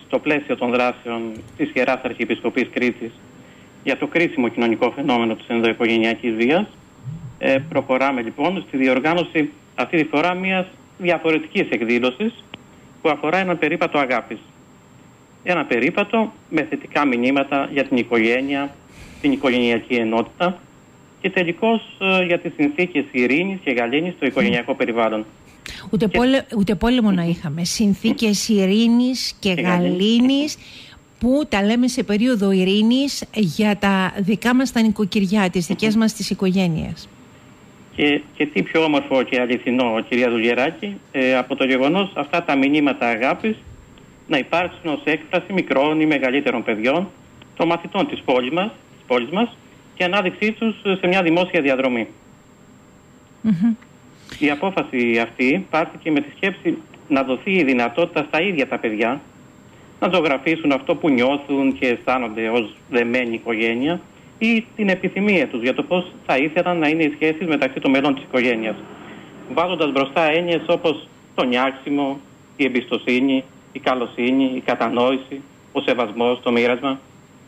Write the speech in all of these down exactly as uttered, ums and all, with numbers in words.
στο πλαίσιο των δράσεων της Ιεράς Αρχιεπισκοπής Κρήτης για το κρίσιμο κοινωνικό φαινόμενο της ενδοοικογενειακής βίας, ε, προχωράμε λοιπόν στη διοργάνωση αυτή τη φορά μιας διαφορετικής εκδήλωσης που αφορά ένα περίπατο αγάπης. Ένα περίπατο με θετικά μηνύματα για την οικογένεια, την οικογενειακή ενότητα και τελικώς ε, για τις συνθήκες ειρήνης και γαλήνης στο οικογενειακό περιβάλλον. Ούτε, και... πόλε, ούτε πόλεμο να είχαμε. Συνθήκες ειρήνης και, και γαλήνης που τα λέμε σε περίοδο ειρήνης για τα δικά μας τα νοικοκυριά, τις δικές μας τις οικογένειες. Και, και τι πιο όμορφο και αληθινό, κυρία Δουλγεράκη, ε, από το γεγονός αυτά τα μηνύματα αγάπης να υπάρξουν ως έκφραση μικρών ή μεγαλύτερων παιδιών, των μαθητών της πόλης μας, της πόλης μας και ανάδειξή τους σε μια δημόσια διαδρομή. Mm-hmm. Η απόφαση αυτή πάρθηκε με τη σκέψη να δοθεί η δυνατότητα στα ίδια τα παιδιά να ζωγραφίσουν αυτό που νιώθουν και αισθάνονται ως δεμένη οικογένεια ή την επιθυμία τους για το πώς θα ήθελαν να είναι οι σχέσεις μεταξύ των μελών της οικογένειας, βάζοντας μπροστά έννοιες όπως το νιάξιμο, η εμπιστοσύνη, η καλοσύνη, η κατανόηση, ο σεβασμός, το μοίρασμα.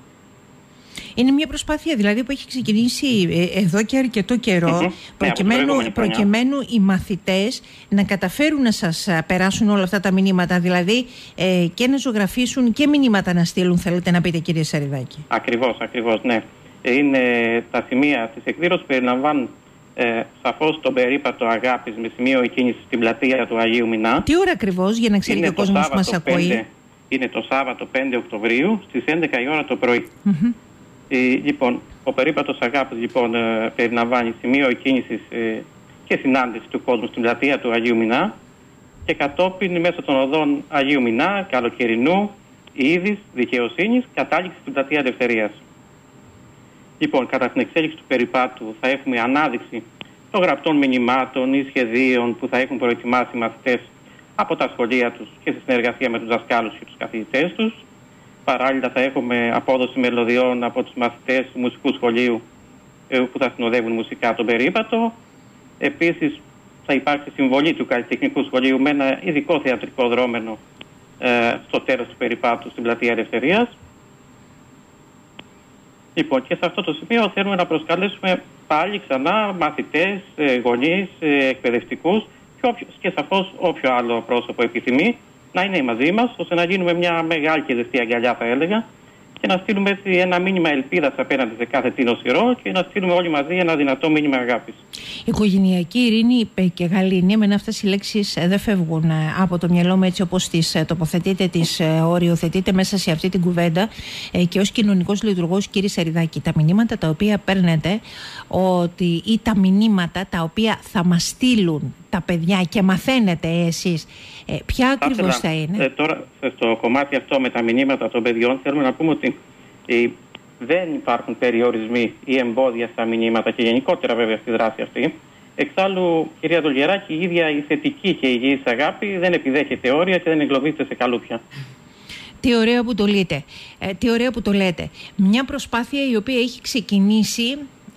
Είναι μια προσπάθεια δηλαδή που έχει ξεκινήσει εδώ και αρκετό καιρό, mm-hmm. προκειμένου, ναι, προκειμένου οι μαθητές να καταφέρουν να σας περάσουν όλα αυτά τα μηνύματα, δηλαδή ε, και να ζωγραφίσουν και μηνύματα να στείλουν, θέλετε να πείτε, κύριε Σαριδάκη. Ακριβώς, ακριβώς, ναι. Είναι τα σημεία της εκδήλωσης που περιλαμβάνουν ε, σαφώς τον περίπατο αγάπης με σημείο εκκίνησης στην πλατεία του Αγίου Μινά. Τι ώρα ακριβώς, για να ξέρει και ο κόσμος που μας ακούει? Είναι το Σάββατο πέντε Οκτωβρίου στις έντεκα η ώρα το πρωί. Mm-hmm. Ε, λοιπόν, ο περίπατος αγάπης λοιπόν, ε, περιλαμβάνει σημείο εκκίνησης ε, και συνάντηση του κόσμου στην πλατεία του Αγίου Μινά και κατόπιν μέσω των οδών Αγίου Μινά, Καλοκαιρινού, Ήδης, Δικαιοσύνης, κατάληξη στην πλατεία Ελευθερίας. Λοιπόν, κατά την εξέλιξη του περιπάτου θα έχουμε ανάδειξη των γραπτών μηνυμάτων ή σχεδίων που θα έχουν προετοιμάσει οι μαθητές από τα σχολεία τους και σε συνεργασία με τους δασκάλους και τους καθηγητές τους. Παράλληλα θα έχουμε απόδοση μελωδιών από τους μαθητές του μουσικού σχολείου που θα συνοδεύουν μουσικά τον περίπατο. Επίσης θα υπάρξει συμβολή του καλλιτεχνικού σχολείου με ένα ειδικό θεατρικό δρόμενο ε, στο τέλος του περιπάτου στην πλατεία Ελευθερίας. Λοιπόν, και σε αυτό το σημείο θέλουμε να προσκαλέσουμε πάλι ξανά μαθητές, γονείς, εκπαιδευτικούς και, όποιο, και σαφώς όποιο άλλο πρόσωπο επιθυμεί να είναι μαζί μας, ώστε να γίνουμε μια μεγάλη και ζεστή αγκαλιά, θα έλεγα, και να στείλουμε έτσι ένα μήνυμα ελπίδας απέναντι σε κάθε τίνος ηρώ και να στείλουμε όλοι μαζί ένα δυνατό μήνυμα αγάπης. Οικογενειακή ειρήνη και γαλήνη, εμένα αυτές οι λέξεις δεν φεύγουν από το μυαλό μου έτσι όπως τις τοποθετείτε, τις οριοθετείτε μέσα σε αυτή την κουβέντα. Και ως κοινωνικός λειτουργός, κύριε Σαριδάκη, τα μηνύματα τα οποία παίρνετε ότι, ή τα μηνύματα τα οποία θα μας στείλουν τα παιδιά και μαθαίνετε εσείς, ε, ποια ακριβώς θα είναι? Ε, τώρα, στο κομμάτι αυτό με τα μηνύματα των παιδιών, θέλουμε να πούμε ότι ε, δεν υπάρχουν περιορισμοί ή εμπόδια στα μηνύματα και γενικότερα βέβαια στη δράση αυτή. Εξάλλου, κυρία Δουλγεράκη, η ίδια η θετική και η υγιής αγάπη δεν επιδέχεται όρια και δεν εγκλωβίζεται σε καλούπια. Τι ωραία που το λέτε. Ε, τι ωραία που το λέτε. Μια προσπάθεια η οποία έχει ξεκινήσει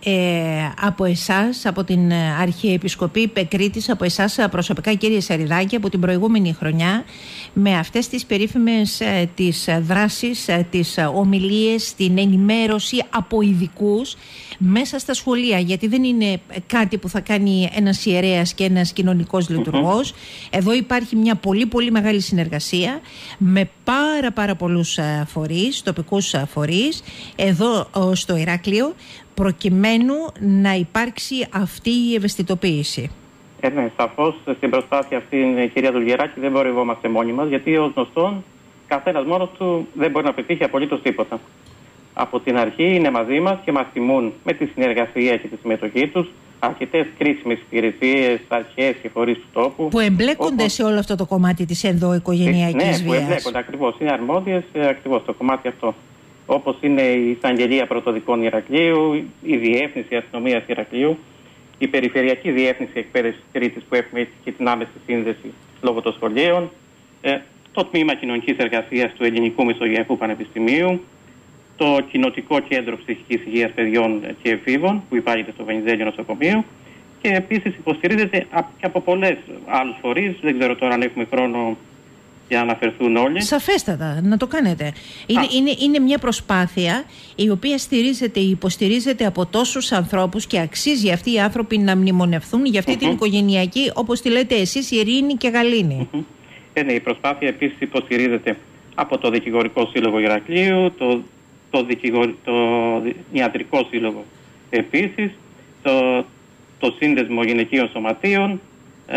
Ε, από εσάς, από την Αρχιεπισκοπή Κρήτης, από εσάς προσωπικά, κύριε Σαριδάκη, από την προηγούμενη χρονιά, με αυτές τις περίφημες ε, τις δράσεις, ε, τις ομιλίες, την ενημέρωση από ειδικούς μέσα στα σχολεία, γιατί δεν είναι κάτι που θα κάνει ένας ιερέας και ένας κοινωνικός λειτουργός. Mm-hmm. Εδώ υπάρχει μια πολύ πολύ μεγάλη συνεργασία με πάρα πάρα πολλούς φορείς, τοπικούς φορείς, εδώ στο Ηράκλειο, προκειμένου να υπάρξει αυτή η ευαισθητοποίηση. Ε, ναι, σαφώς στην προσπάθεια αυτή, κυρία Δουλγεράκη, δεν μπορευόμαστε μόνοι μας, γιατί ως γνωστόν καθένας μόνος του δεν μπορεί να πετύχει απολύτως τίποτα. Από την αρχή είναι μαζί μας και μας τιμούν με τη συνεργασία και τη συμμετοχή τους αρκετές κρίσιμες υπηρεσίες, αρχές και φορείς του τόπου. Που εμπλέκονται όπως... σε όλο αυτό το κομμάτι της ενδοοικογενειακής βίας. Ναι, που εμπλέκονται ακριβώς. Είναι αρμόδιες ακριβώς το κομμάτι αυτό. Όπως είναι η Εισαγγελία Πρωτοδικών Ηρακλείου, η Διεύθυνση Αστυνομίας Ηρακλείου, η Περιφερειακή Διεύθυνση Εκπαίδευσης Κρήτης που έχουμε και την άμεση σύνδεση λόγω των σχολείων, ε, το Τμήμα Κοινωνικής Εργασίας του Ελληνικού Μεσογειακού Πανεπιστημίου, το Κοινοτικό Κέντρο Ψυχικής Υγείας Παιδιών και Εφήβων που υπάρχει στο Βενιζέλιο Νοσοκομείο και επίσης υποστηρίζεται και από πολλές άλλους φορείς. Δεν ξέρω τώρα αν έχουμε χρόνο για να αναφερθούν όλοι. Σαφέστατα, να το κάνετε. Είναι, είναι, είναι μια προσπάθεια η οποία στηρίζεται, υποστηρίζεται από τόσους ανθρώπους και αξίζει αυτοί οι άνθρωποι να μνημονευθούν για αυτή mm-hmm. την οικογενειακή, όπως τη λέτε εσείς, ειρήνη και γαλήνη. Mm-hmm. Ε, ναι, η προσπάθεια επίσης υποστηρίζεται από το Δικηγορικό Σύλλογο Ηρακλείου, το, το, δικηγορ, το Ιατρικό Σύλλογο επίσης, το, το Σύνδεσμο Γυναικείων Σωματείων, ε,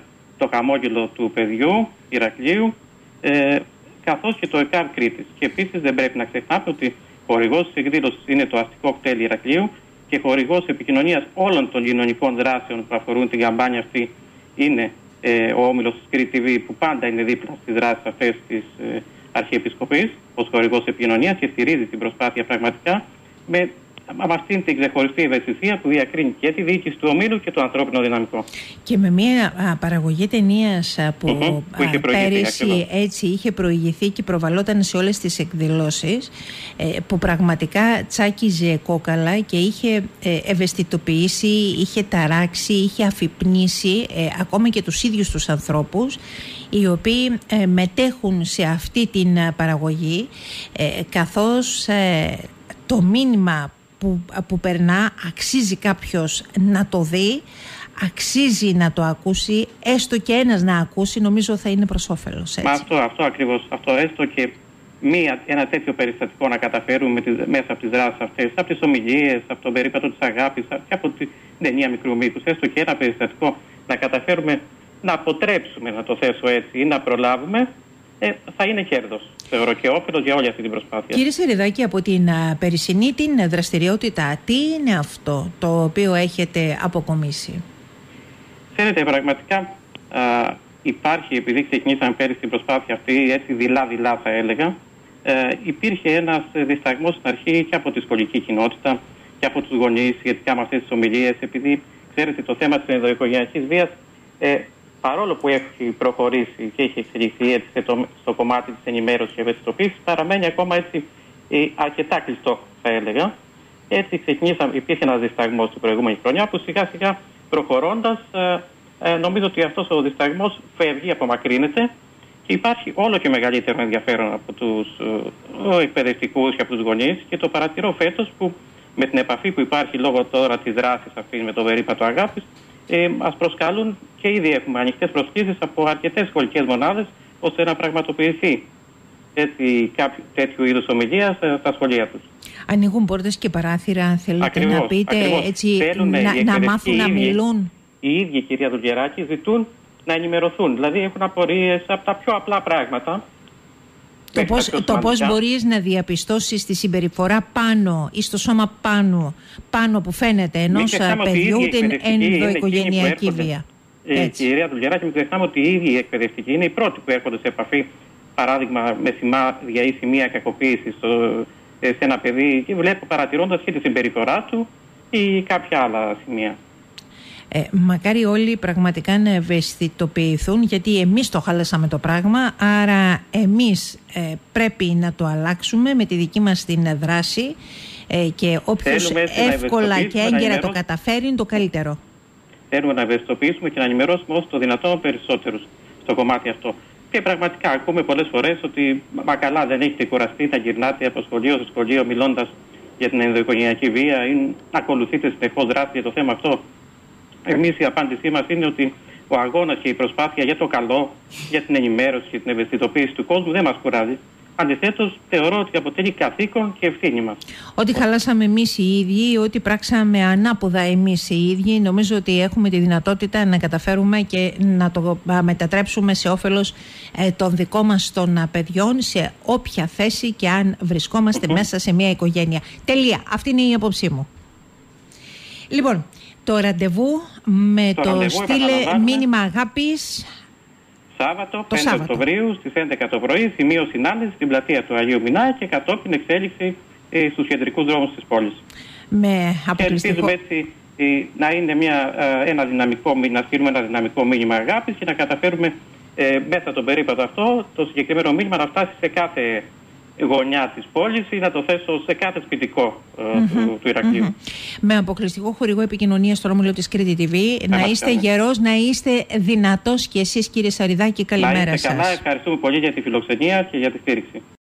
το Χαμόγελο του Παιδιού Ηρακλείου, ε, καθώς και το ΕΚΑΒ Κρήτης. Και επίσης δεν πρέπει να ξεχνάμε ότι χορηγός της εκδήλωσης είναι το Αστικό Κτέλ Ηρακλείου και χορηγός επικοινωνίας όλων των κοινωνικών δράσεων που αφορούν την καμπάνια αυτή είναι ε, ο Όμιλος της Κρήτη τι βι, που πάντα είναι δίπλα στις δράσεις αυτές της ε, Αρχιεπισκοπής ως χορηγός επικοινωνίας και στηρίζει την προσπάθεια πραγματικά με με αυτήν την ξεχωριστή ευαισθησία που διακρίνει και τη διοίκηση του ομίλου και το ανθρώπινο δυναμικό. Και με μια α, παραγωγή ταινίας που, mm-hmm, που είχε πέρυσι έτσι είχε προηγηθεί και προβαλόταν σε όλες τις εκδηλώσεις, ε, που πραγματικά τσάκιζε κόκαλα και είχε ε, ευαισθητοποιήσει, είχε ταράξει, είχε αφυπνίσει ε, ακόμα και τους ίδιους τους ανθρώπους οι οποίοι ε, μετέχουν σε αυτή την παραγωγή, ε, καθώς ε, το μήνυμα Που, που περνά αξίζει κάποιος να το δει, αξίζει να το ακούσει, έστω και ένας να ακούσει, νομίζω θα είναι προς όφελος. Μα αυτό, αυτό ακριβώς, αυτό έστω και μία, ένα τέτοιο περιστατικό να καταφέρουμε τις, μέσα από τις δράσεις αυτές, από τις ομιλίες, από τον περίπατο της αγάπης και από την ταινία μικρού μήκους, έστω και ένα περιστατικό να καταφέρουμε να αποτρέψουμε, να το θέσω έτσι, ή να προλάβουμε, ε, θα είναι κέρδος, θεωρώ, και όφελος για όλη αυτή την προσπάθεια. Κύριε Σεριδάκη, από την α, περσινή την δραστηριότητα, τι είναι αυτό το οποίο έχετε αποκομίσει? Ξέρετε, πραγματικά α, υπάρχει, επειδή ξεκινήσαμε πέρυσι την προσπάθεια αυτή, έτσι δειλά-δειλά θα έλεγα, ε, υπήρχε ένας δισταγμός στην αρχή και από τη σχολική κοινότητα και από τους γονείς σχετικά με αυτές τις ομιλίες, επειδή ξέρετε το θέμα της ενδοοικογενειακής βίας, ε, παρόλο που έχει προχωρήσει και έχει εξελιχθεί έτσι στο, στο κομμάτι της ενημέρωσης και ευαισθητοποίησης, παραμένει ακόμα έτσι ε, αρκετά κλειστό, θα έλεγα. Έτσι ξεκινήσαμε, υπήρχε ένας δισταγμός την προηγούμενη χρονιά που σιγά σιγά προχωρώντας, ε, ε, νομίζω ότι αυτός ο δισταγμός φεύγει, απομακρύνεται και υπάρχει όλο και μεγαλύτερο ενδιαφέρον από τους ε, εκπαιδευτικούς και από τους γονείς, και το παρατηρώ φέτος που με την επαφή που υπάρχει λόγω τώρα της δράσης αυτής με το περίπατο αγάπης, Ε, μας προσκαλούν και ήδη έχουμε ανοιχτές προσκλήσεις από αρκετές σχολικές μονάδες ώστε να πραγματοποιηθεί έτσι, κάποιο τέτοιου είδους ομιλία στα σχολεία τους. Ανοίγουν πόρτες και παράθυρα, θέλετε ακριβώς, να πείτε, ακριβώς. έτσι, να, να μάθουν να μιλούν. Οι ίδιοι, κυρία Δουλγεράκη, ζητούν να ενημερωθούν. Δηλαδή έχουν απορίες από τα πιο απλά πράγματα. Το πώς, το πώς μπορείς να διαπιστώσεις τη συμπεριφορά πάνω ή στο σώμα πάνω, πάνω που φαίνεται ενός παιδιού την ενδοοικογενειακή βία. Ε, κυρία Δουλγεράκη, μην ξεχνάμε ότι οι ίδιοι οι εκπαιδευτικοί είναι οι πρώτοι που έρχονται σε επαφή, παράδειγμα με σημάδια ή σημεία κακοποίησης σε ένα παιδί, και βλέπω παρατηρώντας και τη συμπεριφορά του ή κάποια άλλα σημεία. Ε, μακάρι όλοι πραγματικά να ευαισθητοποιηθούν, γιατί εμείς το χάλασαμε το πράγμα, άρα εμείς ε, πρέπει να το αλλάξουμε με τη δική μας την δράση, ε, και όποιος εύκολα και έγκαιρα το καταφέρει είναι το καλύτερο. Θέλουμε να ευαισθητοποιήσουμε και να ενημερώσουμε όσο το δυνατόν περισσότερους στο κομμάτι αυτό. Και πραγματικά ακούμε πολλές φορές ότι μα καλά, δεν έχετε κουραστεί να γυρνάτε από σχολείο σε σχολείο μιλώντας για την ενδοοικογενειακή βία ή να ακολουθείτε συνεχώς δράση για το θέμα αυτό. Εμείς η απάντησή μας είναι ότι ο αγώνας και η προσπάθεια για το καλό, για την ενημέρωση και την ευαισθητοποίηση του κόσμου δεν μας κουράζει. Αντιθέτως, θεωρώ ότι αποτελεί καθήκον και ευθύνη μας. Ό,τι χαλάσαμε εμείς οι ίδιοι, ό,τι πράξαμε ανάποδα εμείς οι ίδιοι, νομίζω ότι έχουμε τη δυνατότητα να καταφέρουμε και να το μετατρέψουμε σε όφελος ε, των δικών μας των παιδιών, σε όποια θέση και αν βρισκόμαστε mm-hmm. μέσα σε μια οικογένεια. Τελεία. Αυτή είναι η άποψή μου. Λοιπόν, το ραντεβού με το, το στείλε μήνυμα αγάπης. Σάββατο, πέντε Οκτωβρίου στις έντεκα το πρωί, σημείο συνάντηση στην πλατεία του Αγίου Μινά και κατόπιν εξέλιξη ε, στους κεντρικούς δρόμους της πόλης. Με αποκλειστικό... Και ελπίζουμε έτσι ε, να είναι μια, ε, ένα δυναμικό, να στείλουμε ένα δυναμικό μήνυμα αγάπης και να καταφέρουμε ε, μέσα τον περίπατο αυτό το συγκεκριμένο μήνυμα να φτάσει σε κάθε γωνιά της πόλης ή να το θέσω σε κάθε σπιτικό ε, mm-hmm. του, του Ηρακλείου. Mm-hmm. Με αποκλειστικό χορηγό επικοινωνίας στο Ρώμουλο της Κρήτη τι βι. Να είστε γερός, να είστε δυνατός και εσείς, κύριε Σαριδάκη. Καλημέρα σας. Να είστε καλά, ευχαριστούμε πολύ για τη φιλοξενία και για τη στήριξη.